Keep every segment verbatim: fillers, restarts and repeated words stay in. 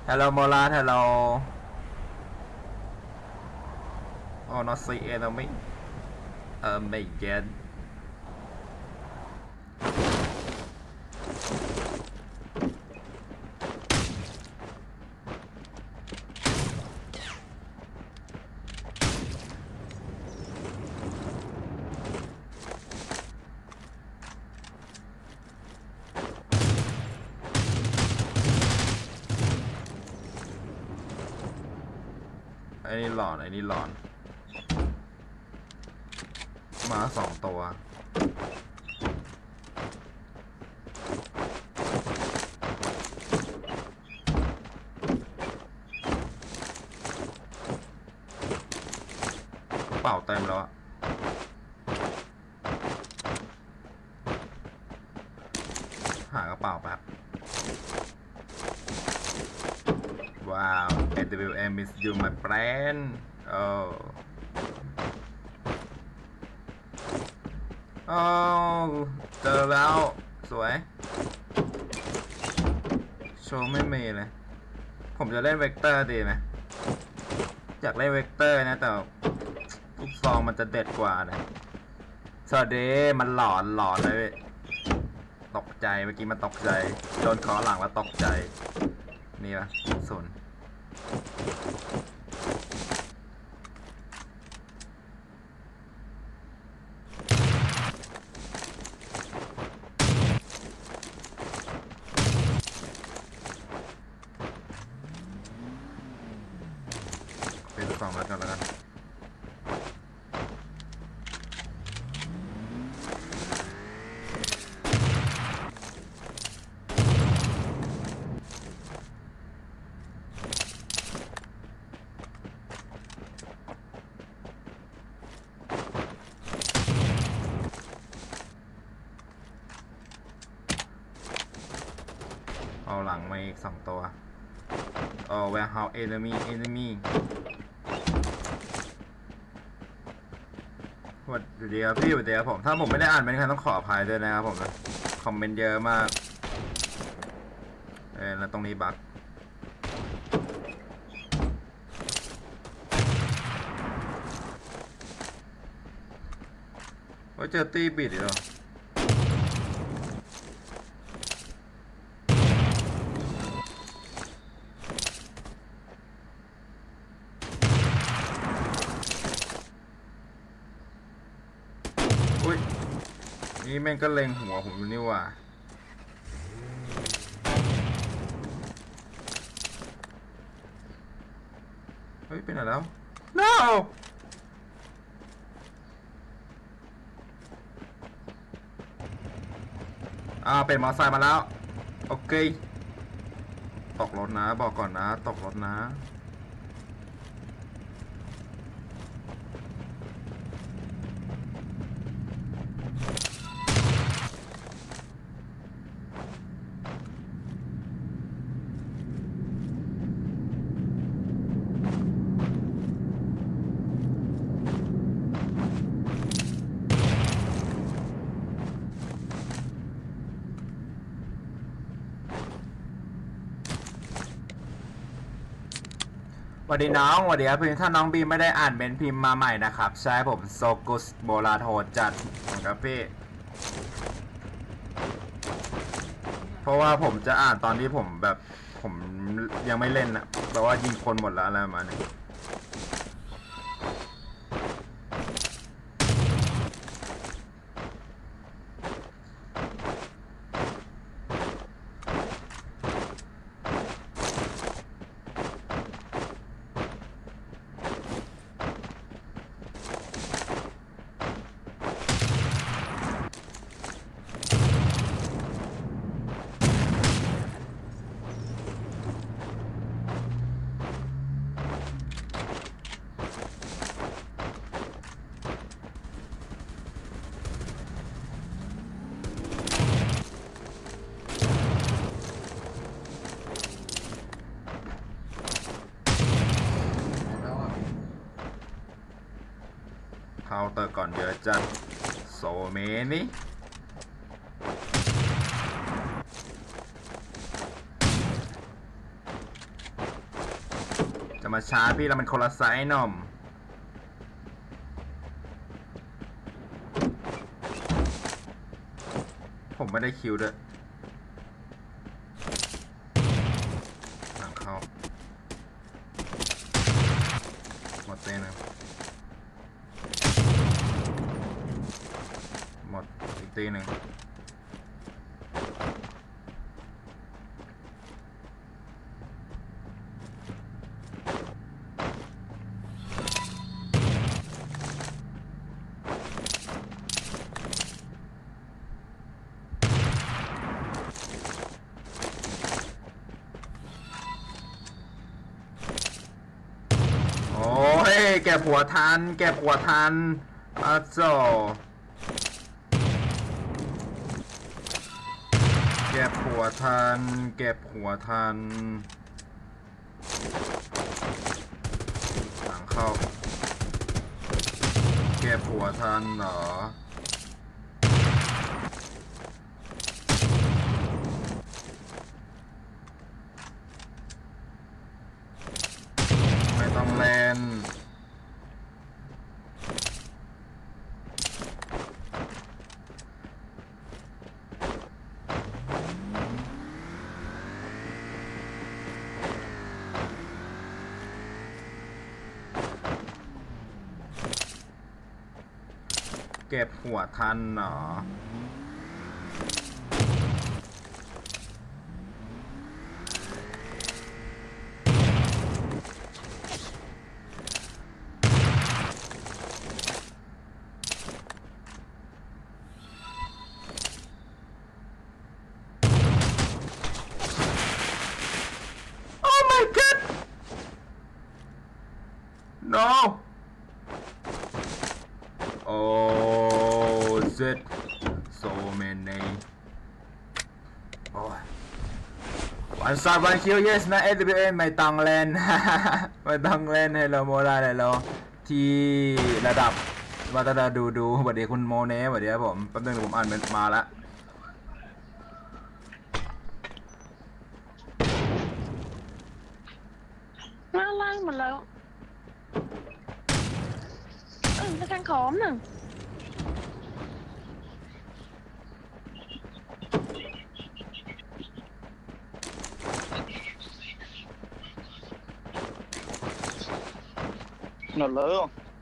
Hello Mola, hello. Oh, not see enemy. Oh my god. ไอ้นี่หลอนไอ้นี่หลอนมาสองตัวเป่าเต็มแล้วอะหากระเป๋าแบบว้าว เอ ดับเบิลยู เอ็ม miss you my friend โอ้โอ้เจอแล้วสวยโชว์ไม่มีเลยผมจะเล่นเวกเตอร์ดีไหมอยากเล่นเวกเตอร์นะแต่ลูกซองมันจะเด็ดกว่านะสวัสดีมันหลอนหลอนเลยตกใจเมื่อกี้มันตกใจโดนขอหลังแล้วตกใจนี่ปะศูนย์เป็นสองนัดกันแล้วกันเอาหลังมาอีกสองตัวเออ warehouse enemy enemy สวัสดีครับพี่สวัสดีครับผมถ้าผมไม่ได้อ่านเป็นใครต้องขออภัยด้วยนะครับผมนะคอมเมนต์เยอะมากเออแล้วตรงนี้บั๊กว่าเจอตีบิดอีกแล้วอุ้ยนี่แม่งก็เล็งหัวผมอยู่นี่ว่าเฮ้ยเป็นอะไรแล้ว no อ่าเป็นมอไซค์มาแล้วโอเคตกรถนะบอกก่อนนะตกรถนะสวัสดีน้องสวัสดีครับพี่ถ้าน้องบีไม่ได้อ่านเมนพิมพ์มาใหม่นะครับใช่ผมโซกุสโบราโทจัดครับพี่เพราะว่าผมจะอ่านตอนที่ผมแบบผมยังไม่เล่นอะแปลว่ายิงคนหมดแล้วอะไรประมาณนี้เคาน์เตอร์ก่อนเยอะจัดโซเมนี่จะมาช้าพี่แล้วมันคนละไซส์หน่อมผมไม่ได้คิวด้วยหลังเข้าหมดเต้นนะหมดอีกตีหนึ่งแกผัวทันแกผัวทันอาโซแกผัวทันแกผัวทันหลังเข้าแกผัวทันเหรอไม่ต้องเล่นเก็บหัวทันเหรอno oh shit so many โอ้ย one shot one kill yes นะ เอ ดับเบิลยู เอ็ม ไม่ต้องเล่น ไม่ต้องเล่นให้เราโมได้เลยเราที่ระดับวัตดาดูดูสวัสดีคุณโมเน่สวัสดีครับผมแป๊บนึงผมอ่านมันมาละล่างล่างหมดแล้วเออจะทางขอมหนึ่งหนดเลย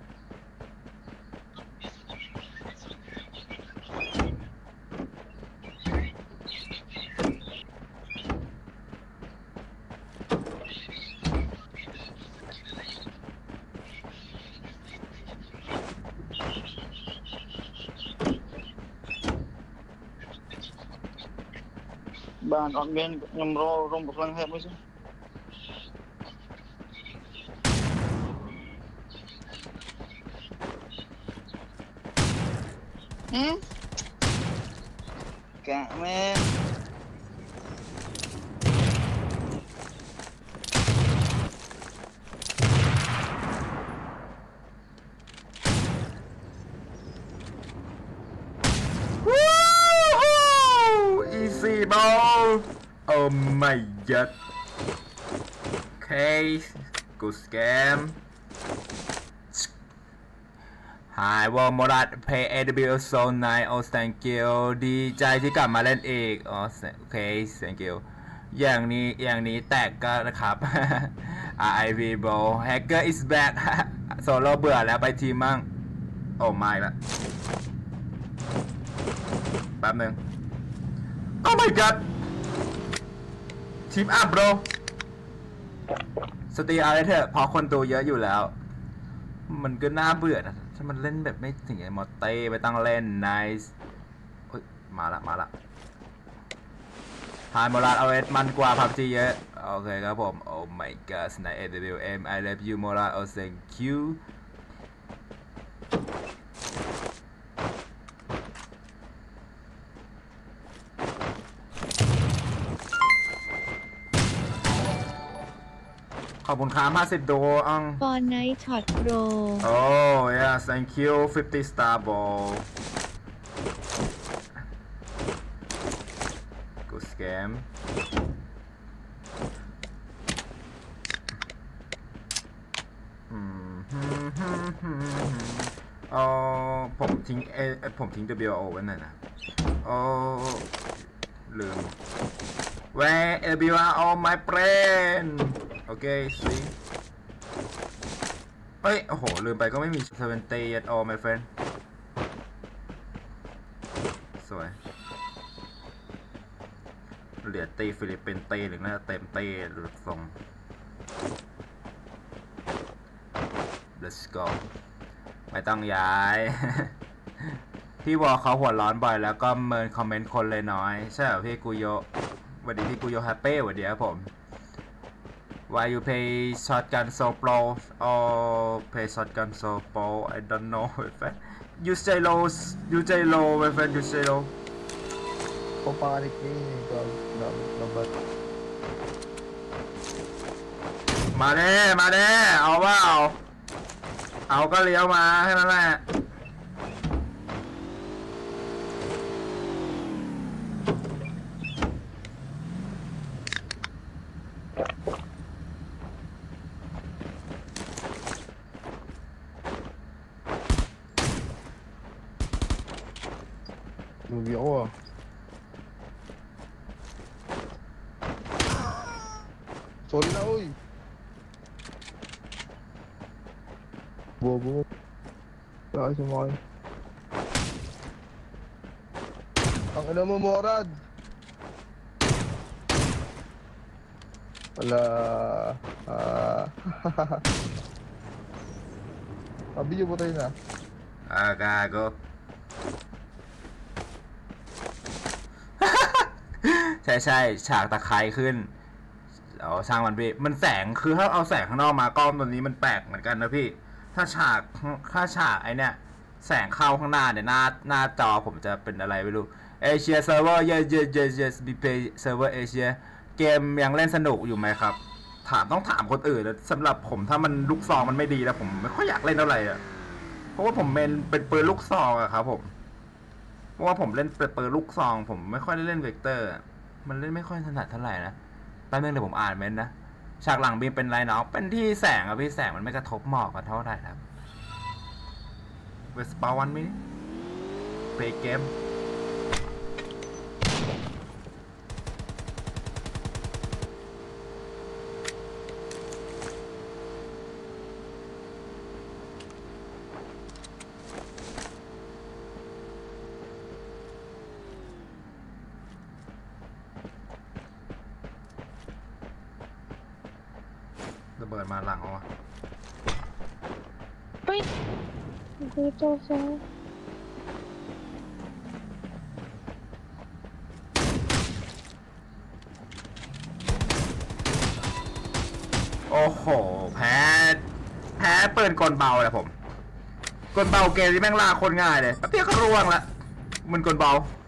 บ้านออกเงินยังรอรวมกับพลังแทบไม่ใช่อืมกะแม่ easy ball oh my god okay good scam Hi วอลโมรัด Play เอ ดับเบิลยู so nice oh thank you ดีใจที่กลับมาเล่นอีกอ๋อโอเค thank you อย่างนี้อย่างนี้แตกก็นะครับ อาร์ ไอ วี bro hacker is back โซโล่เบื่อแล้วไปทีมมั่งโอ้ไม่ละแป๊บนึง oh my god ทีมอัพ bro สตรีอะไรเถอะพอคนดูเยอะอยู่แล้วมันก็น่าเบื่อนะถ้ามันเล่นแบบไม่ถึงไอ้มอเต้ไปตั้งเล่น nice เฮ้ยมาละมาละพายโมราเอาเอสมันกว่าพับจีเยอะโอเคครับผม oh my god ใน เอ ดับเบิลยู เอ็ม I love you โมรา oh thank you ขอบคุณครับห้าสิบโดอังฟอนไนท์ช็อตโปร oh yeah thank you fifty star ball good scam ทิ้งเอเอ้ยผมทิ้ง W O ไว้หน่อยนะโอ้ลืม Where W O my friend โอเคสิเฮ้ย โอ้โห ลืมไปก็ไม่มี seventy at all my friend สวยเหลือตีฟิลิปปินส์ตีหรือน่าจะเต็มตีหรือทรง let's go ไม่ต้องย้าย พี่วอลเขาหัวร้อนบ่อยแล้วก็เมินคอมเมนต์คนเลยน้อย ใช่เหรอพี่กุโยสวัสดีพี่กุโยแฮปปี้สวัสดีครับผม Why you play shotgun so pro or play shotgun so pro I don't know my friend you stay low you stay low my friend you stay low Papanik ni ikaw number มาเด้มาเด้เอาว่าเอาเอาก็เลี้ยวมาแค่นั้นแหละดูวิโอชนแล้วอุ้ยบัวบัวร้อยสมอยang ina mo Morad wala ah Abiyyo po tayo na อากาโก ใช่ใช่ฉากตะไคร้ขึ้นเอาช่างมันพี่มันแสงคือถ้าเอาแสงข้างนอกมากล้องตัวนี้มันแปลกเหมือนกันนะพี่ถ้าฉากถ้าฉากไอเนี้ยแสงเข้าข้างหน้าเนี่ยหน้าหน้าจอผมจะเป็นอะไรไม่รู้เอเชียเซิร์ฟเวอร์เยอะเยอะเยอะเยอะบีเพย์เซิร์ฟเวอร์เอเชียเกมยังเล่นสนุกอยู่ไหมครับถามต้องถามคนอื่นแล้วสำหรับผมถ้ามันลูกซองมันไม่ดีแล้วผมไม่ค่อยอยากเล่นเท่าไหร่อ่ะเพราะว่าผมเป็นเป็นปืนลูกซองอะครับผมเพราะว่าผมเล่นเป็นปืนลูกซองผมไม่ค่อยได้เล่นเวกเตอร์มันเล่นไม่ค่อยถนัดเท่าไหร่นะแป๊บนึงเดี๋ยวผมอ่านเมนต์นะฉากหลังบีมเป็นไรเนาะเป็นที่แสงอะพี่แสงมันไม่กระทบหมอกกันเท่าไหร่ครับเวสปาวันมิเพลย์เกมระเบิดมาหลังเอาวะเฮ้ยดูตัวเฟ้ยโอ้โหแพ้แพ้ปืนกลเบาเลยผมกลเบาเกมที่แม่งล่าคนง่ายเลยแป๊บเดียวก็ร่วงละมันกลเบา